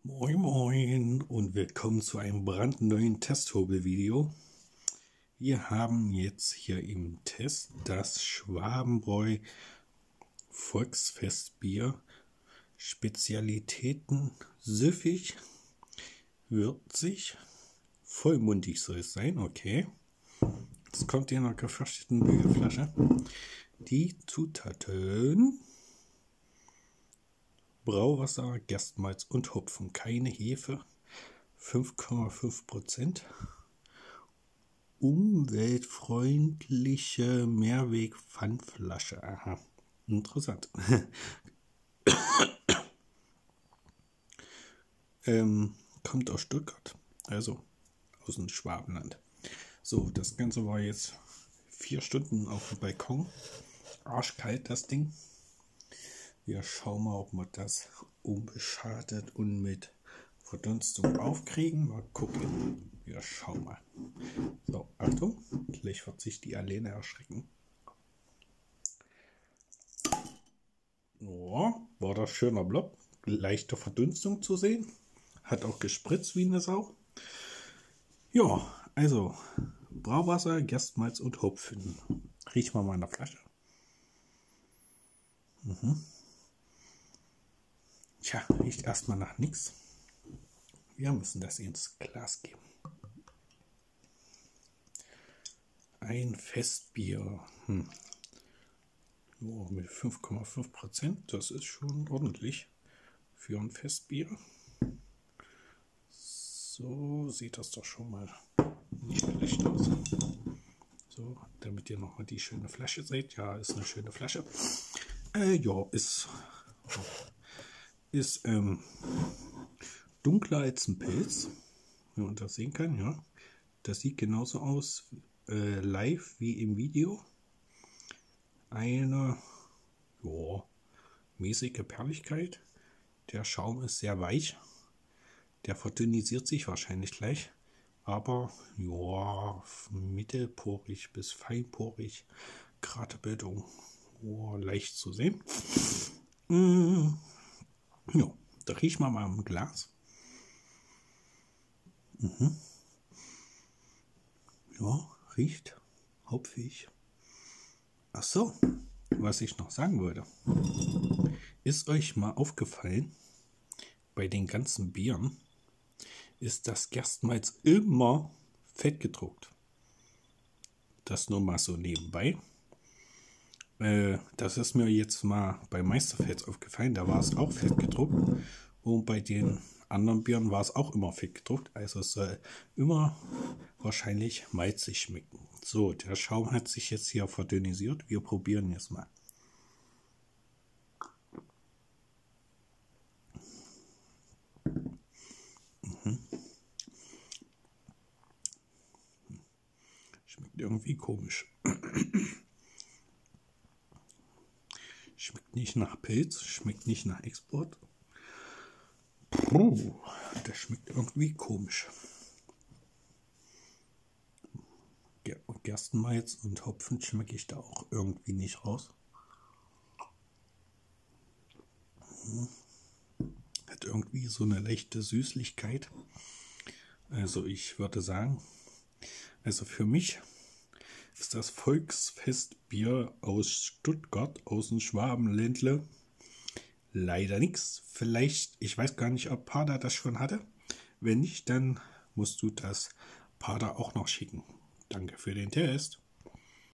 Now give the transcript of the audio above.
Moin Moin und willkommen zu einem brandneuen Testhobel-Video. Wir haben jetzt hier im Test das Schwabenbräu Volksfestbier. Spezialitäten süffig, würzig, vollmundig soll es sein, okay. Es kommt in einer gefrosteten Bierflasche. Die Zutaten: Brauwasser, Gerstmalz und Hopfen, keine Hefe, 5,5%. Umweltfreundliche Mehrweg-Pfandflasche. Aha, interessant. Kommt aus Stuttgart, also aus dem Schwabenland. So, das Ganze war jetzt 4 Stunden auf dem Balkon. Arschkalt das Ding. Wir schauen mal, ob wir das unbeschadet und mit Verdunstung aufkriegen. Mal gucken. Wir schauen mal. So, Achtung. Gleich wird sich die Alene erschrecken. Oh, war das schöner Blob. Leichte Verdunstung zu sehen. Hat auch gespritzt wie eine Sau. Ja, also Brauwasser, Gerstmalz und Hopfen. Riechen wir mal in der Flasche. Tja, riecht erstmal nach nichts. Wir müssen das ins Glas geben. Ein Festbier. Oh, mit 5,5%. Das ist schon ordentlich für ein Festbier. So sieht das doch schon mal nicht schlecht aus. So, damit ihr nochmal die schöne Flasche seht. Ja, ist eine schöne Flasche. Ja, ist dunkler als ein Pilz, wie man das sehen kann, ja. Das sieht genauso aus live wie im Video. Eine mäßige Perligkeit. Der Schaum ist sehr weich. Der verdünnisiert sich wahrscheinlich gleich. Aber ja, mittelporig bis feinporig. Gratebildung leicht zu sehen. Ja, da riechen wir mal im Glas. Ja, riecht hopfig. Ach so, was ich noch sagen wollte. Ist euch mal aufgefallen, bei den ganzen Bieren ist das Gerstmalz immer fett gedruckt. Das nur mal so nebenbei. Das ist mir jetzt mal bei Meisterfels aufgefallen, da war es auch fett gedruckt und bei den anderen Bieren war es auch immer fett gedruckt, also es soll immer wahrscheinlich malzig schmecken. So, der Schaum hat sich jetzt hier verdünnisiert, wir probieren jetzt mal. Schmeckt irgendwie komisch. Schmeckt nicht nach Pilz, schmeckt nicht nach Export. Das schmeckt irgendwie komisch. Gerstenmalz und Hopfen schmecke ich da auch irgendwie nicht raus. Hat irgendwie so eine leichte Süßlichkeit. Also ich würde sagen, also für mich ist das Volksfestbier aus Stuttgart, aus dem Schwabenländle, leider nichts. Vielleicht, ich weiß gar nicht, ob Pada das schon hatte. Wenn nicht, dann musst du das Pada auch noch schicken. Danke für den Test.